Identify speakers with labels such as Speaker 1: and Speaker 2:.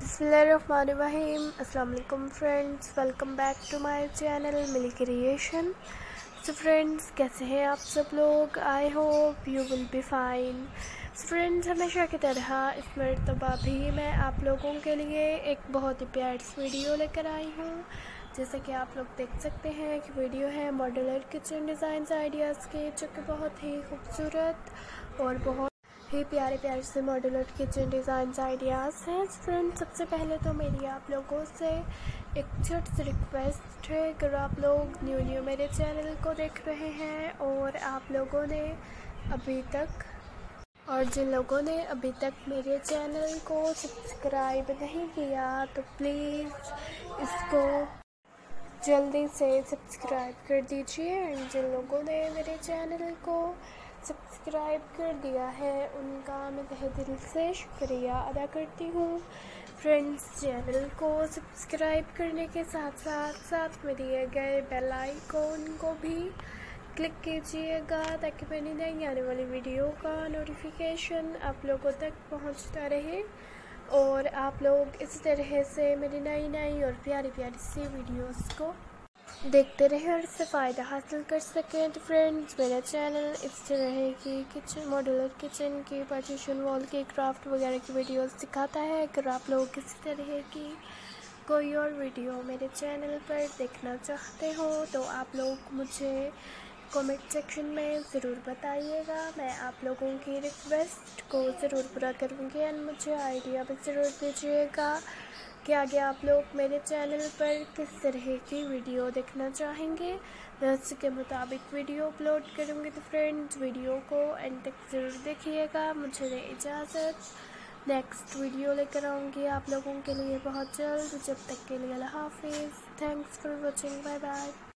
Speaker 1: बिस्मिल्लाहिर्रहमानिर्रहीम। अस्सलाम वालेकुम friends, welcome back to my channel Mili creation. So friends, कैसे हैं आप सब लोग? I hope you will be fine. So friends, हमेशा की तरह इस मरतबा भी मैं आप लोगों के लिए एक बहुत ही प्यारी सी वीडियो लेकर आई हूँ। जैसा कि आप लोग देख सकते हैं कि वीडियो है मॉड्यूलर किचन डिज़ाइन आइडियाज़ के, जो कि बहुत ही खूबसूरत और बहुत ही प्यारे प्यारे से मॉड्यूलर किचन डिज़ाइन आइडियाज़ हैं। फ्रेंड्स, सबसे पहले तो मेरी आप लोगों से एक छोटी सी रिक्वेस्ट है, अगर आप लोग न्यू मेरे चैनल को देख रहे हैं और आप लोगों ने जिन लोगों ने अभी तक मेरे चैनल को सब्सक्राइब नहीं किया तो प्लीज़ इसको जल्दी से सब्सक्राइब कर दीजिए। एंड जिन लोगों ने मेरे चैनल को सब्सक्राइब कर दिया है उनका मैं तहे दिल से शुक्रिया अदा करती हूँ। फ्रेंड्स, चैनल को सब्सक्राइब करने के साथ में दिए गए बेल आइकॉन को भी क्लिक कीजिएगा, ताकि मेरी नई आने वाली वीडियो का नोटिफिकेशन आप लोगों तक पहुंचता रहे और आप लोग इस तरह से मेरी नई और प्यारी सी वीडियोस को देखते रहे और इससे फ़ायदा हासिल कर सकें। तो फ्रेंड्स, मेरा चैनल इस तरह की किचन मॉड्यूलर किचन की पार्टीशन वॉल की क्राफ्ट वगैरह की वीडियोस दिखाता है। अगर आप लोग किसी तरह की कोई और वीडियो मेरे चैनल पर देखना चाहते हो तो आप लोग मुझे कमेंट सेक्शन में ज़रूर बताइएगा। मैं आप लोगों की रिक्वेस्ट को ज़रूर पूरा करूँगी एंड मुझे आइडिया भी ज़रूर दीजिएगा कि आगे आप लोग मेरे चैनल पर किस तरह की वीडियो देखना चाहेंगे। मैं उसके मुताबिक वीडियो अपलोड करूँगी। तो फ्रेंड्स, वीडियो को एंड तक ज़रूर देखिएगा। मुझे दे इजाज़त, नेक्स्ट वीडियो लेकर आऊँगी आप लोगों के लिए बहुत जल्द। जब तक के लिए अल्लाह हाफिज़। Thanks for watching, bye bye.